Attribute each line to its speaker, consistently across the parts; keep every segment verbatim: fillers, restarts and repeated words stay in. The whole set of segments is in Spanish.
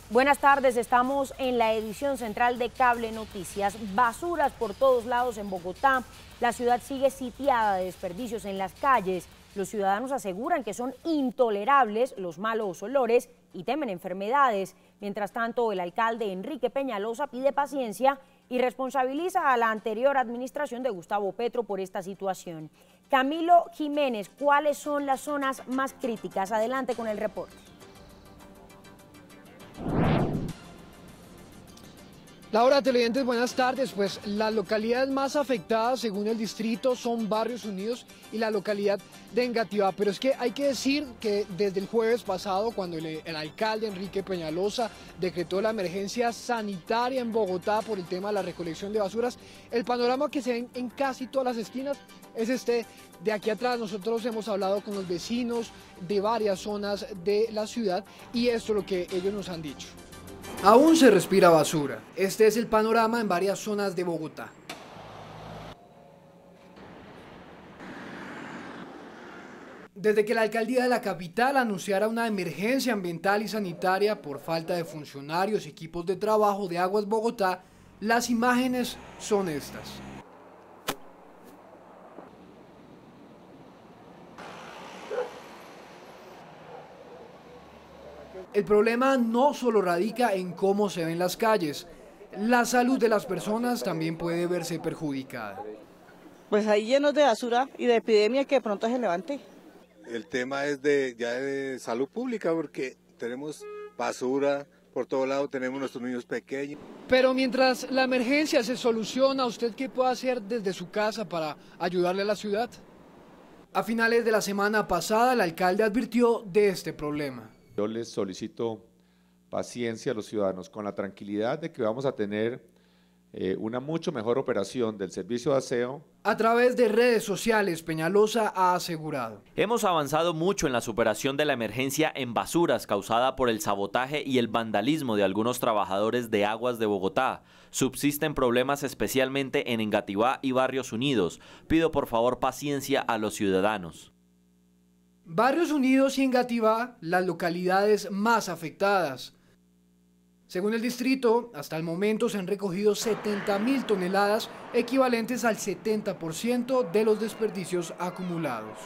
Speaker 1: Buenas tardes, estamos en la edición central de Cable Noticias. Basuras por todos lados en Bogotá. La ciudad sigue sitiada de desperdicios en las calles. Los ciudadanos aseguran que son intolerables los malos olores y temen enfermedades. Mientras tanto, el alcalde Enrique Peñalosa pide paciencia y responsabiliza a la anterior administración de Gustavo Petro por esta situación. Camilo Jiménez, ¿cuáles son las zonas más críticas? Adelante con el reporte.
Speaker 2: Laura, televidentes, buenas tardes. Pues las localidades más afectadas según el distrito son Barrios Unidos y la localidad de Engativá. Pero es que hay que decir que desde el jueves pasado, cuando el, el alcalde Enrique Peñalosa decretó la emergencia sanitaria en Bogotá por el tema de la recolección de basuras, el panorama que se ve en casi todas las esquinas es este de aquí atrás. Nosotros hemos hablado con los vecinos de varias zonas de la ciudad y esto es lo que ellos nos han dicho. Aún se respira basura. Este es el panorama en varias zonas de Bogotá. Desde que la alcaldía de la capital anunciara una emergencia ambiental y sanitaria por falta de funcionarios y equipos de trabajo de Aguas Bogotá, las imágenes son estas. El problema no solo radica en cómo se ven las calles, la salud de las personas también puede verse perjudicada.
Speaker 3: Pues ahí llenos de basura y de epidemia que de pronto se levante.
Speaker 4: El tema es de ya de salud pública porque tenemos basura por todo lado, tenemos nuestros niños pequeños.
Speaker 2: Pero mientras la emergencia se soluciona, ¿usted qué puede hacer desde su casa para ayudarle a la ciudad? A finales de la semana pasada, el alcalde advirtió de este problema.
Speaker 5: Yo les solicito paciencia a los ciudadanos con la tranquilidad de que vamos a tener eh, una mucho mejor operación del servicio de aseo.
Speaker 2: A través de redes sociales, Peñalosa ha asegurado:
Speaker 6: hemos avanzado mucho en la superación de la emergencia en basuras causada por el sabotaje y el vandalismo de algunos trabajadores de Aguas de Bogotá. Subsisten problemas especialmente en Engativá y Barrios Unidos. Pido por favor paciencia a los ciudadanos.
Speaker 2: Barrios Unidos y Engativá, las localidades más afectadas. Según el distrito, hasta el momento se han recogido setenta mil toneladas, equivalentes al setenta por ciento de los desperdicios acumulados.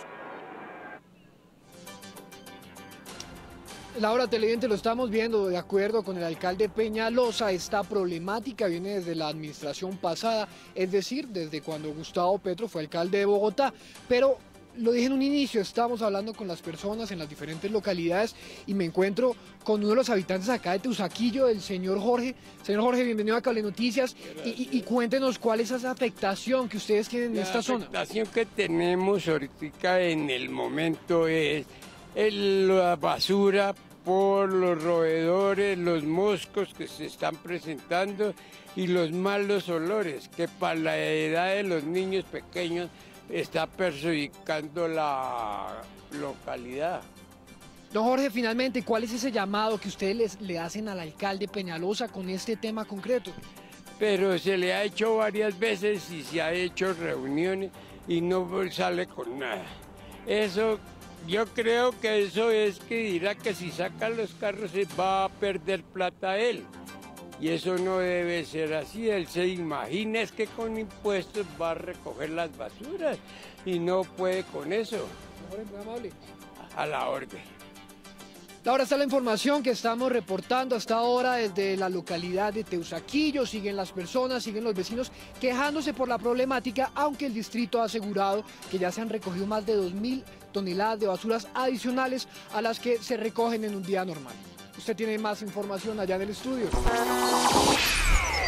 Speaker 2: Laura, televidente, lo estamos viendo, de acuerdo con el alcalde Peñalosa, esta problemática viene desde la administración pasada, es decir, desde cuando Gustavo Petro fue alcalde de Bogotá, pero lo dije en un inicio, estamos hablando con las personas en las diferentes localidades y me encuentro con uno de los habitantes acá de Teusaquillo, el señor Jorge. Señor Jorge, bienvenido a Cable Noticias y, y, y cuéntenos cuál es esa afectación que ustedes tienen en esta zona.
Speaker 7: La afectación que tenemos ahorita en el momento es el, la basura por los roedores, los moscos que se están presentando y los malos olores que para la edad de los niños pequeños está perjudicando la localidad.
Speaker 2: Don Jorge, finalmente, ¿cuál es ese llamado que ustedes les, le hacen al alcalde Peñalosa con este tema concreto?
Speaker 7: Pero se le ha hecho varias veces y se ha hecho reuniones y no sale con nada. Eso, yo creo que eso es que dirá que si sacan los carros se va a perder plata él. Y eso no debe ser así. Él se imagina es que con impuestos va a recoger las basuras y no puede con eso.
Speaker 2: Muy amable.
Speaker 7: A la orden.
Speaker 2: Ahora está la información que estamos reportando hasta ahora desde la localidad de Teusaquillo. Siguen las personas, siguen los vecinos quejándose por la problemática, aunque el distrito ha asegurado que ya se han recogido más de dos mil toneladas de basuras adicionales a las que se recogen en un día normal. Usted tiene más información allá en el estudio.